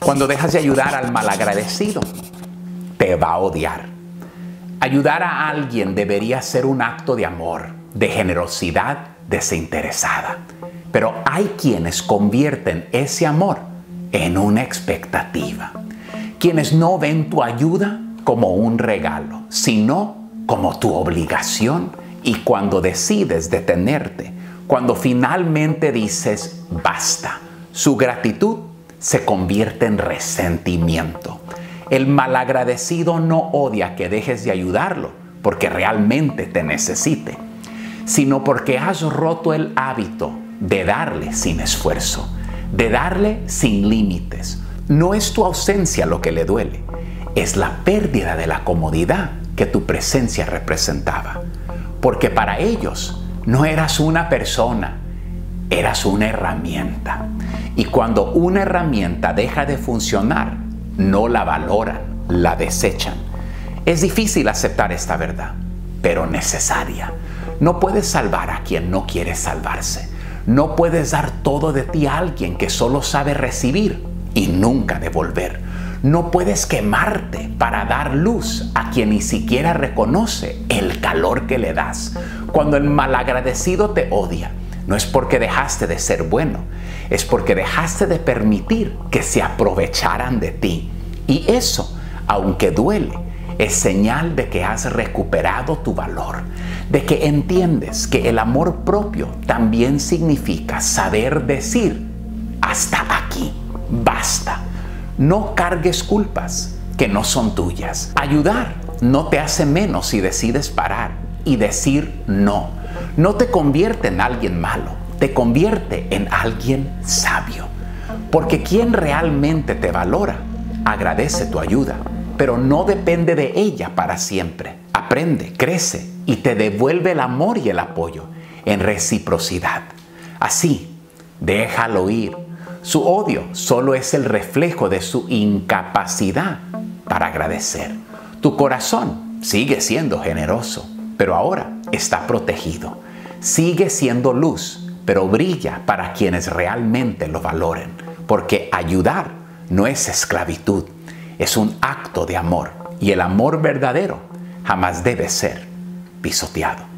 Cuando dejas de ayudar al malagradecido, te va a odiar. Ayudar a alguien debería ser un acto de amor, de generosidad desinteresada. Pero hay quienes convierten ese amor en una expectativa. Quienes no ven tu ayuda como un regalo, sino como tu obligación. Y cuando decides detenerte, cuando finalmente dices basta, su gratitud se convierte en resentimiento. El malagradecido no odia que dejes de ayudarlo porque realmente te necesite, sino porque has roto el hábito de darle sin esfuerzo, de darle sin límites. No es tu ausencia lo que le duele, es la pérdida de la comodidad que tu presencia representaba. Porque para ellos no eras una persona, eras una herramienta. Y cuando una herramienta deja de funcionar, no la valoran, la desechan. Es difícil aceptar esta verdad, pero necesaria. No puedes salvar a quien no quiere salvarse. No puedes dar todo de ti a alguien que solo sabe recibir y nunca devolver. No puedes quemarte para dar luz a quien ni siquiera reconoce el calor que le das. Cuando el malagradecido te odia, no es porque dejaste de ser bueno, es porque dejaste de permitir que se aprovecharan de ti. Y eso, aunque duele, es señal de que has recuperado tu valor, de que entiendes que el amor propio también significa saber decir hasta aquí, basta. No cargues culpas que no son tuyas. Ayudar no te hace menos si decides parar y decir no. No te convierte en alguien malo, te convierte en alguien sabio. Porque quien realmente te valora, agradece tu ayuda, pero no depende de ella para siempre. Aprende, crece y te devuelve el amor y el apoyo en reciprocidad. Así, déjalo ir. Su odio solo es el reflejo de su incapacidad para agradecer. Tu corazón sigue siendo generoso, pero ahora está protegido. Sigue siendo luz, pero brilla para quienes realmente lo valoren. Porque ayudar no es esclavitud, es un acto de amor. Y el amor verdadero jamás debe ser pisoteado.